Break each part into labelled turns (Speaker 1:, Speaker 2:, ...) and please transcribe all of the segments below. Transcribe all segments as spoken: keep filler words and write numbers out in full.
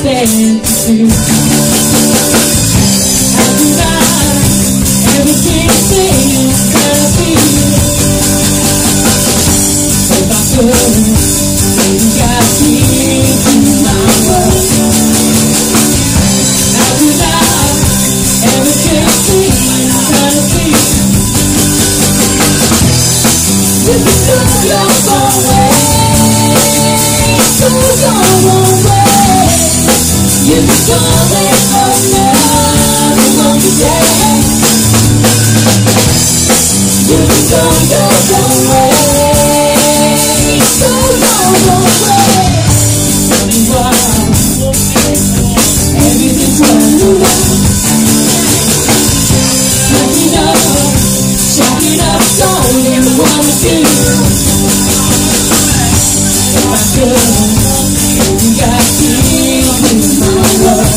Speaker 1: understand the truth. How could I ever take a thing that I feel? If I could, maybe I'd see through my world. How could I ever take a thing that I feel? If you took your phone away, so go away. You can call it another lonely day. You can go, go, go away, so go away. Meanwhile, everything's running around. Shut it up, shut it up, don't even wanna do. If I could, you got to in my world.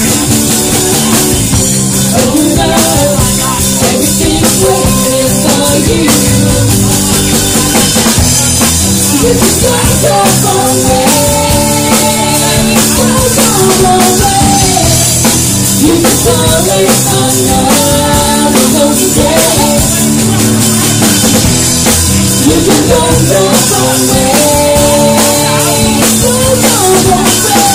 Speaker 1: Open up, everything's waiting for you. You can go, go away, go, go away. You can call it another lonely day. You can go, go away, go, go away.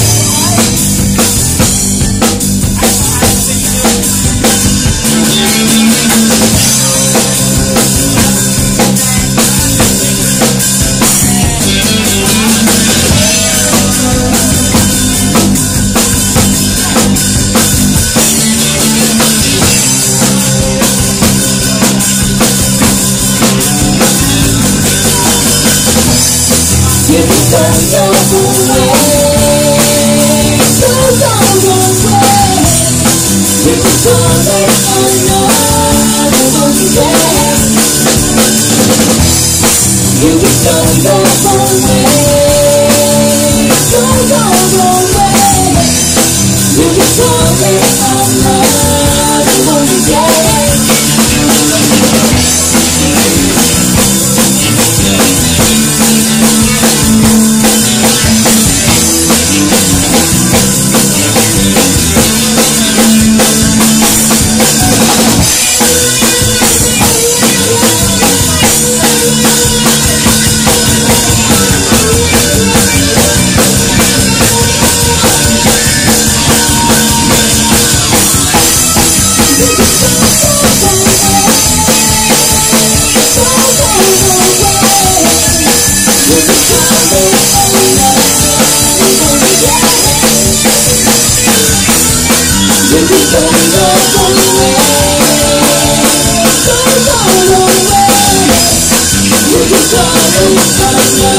Speaker 1: You can go, go away, go, go away. You can call it another lonely day. You can go, go away, go, go away. You can call it another lonely day. You can go, go, go away, go, go away. You can call it another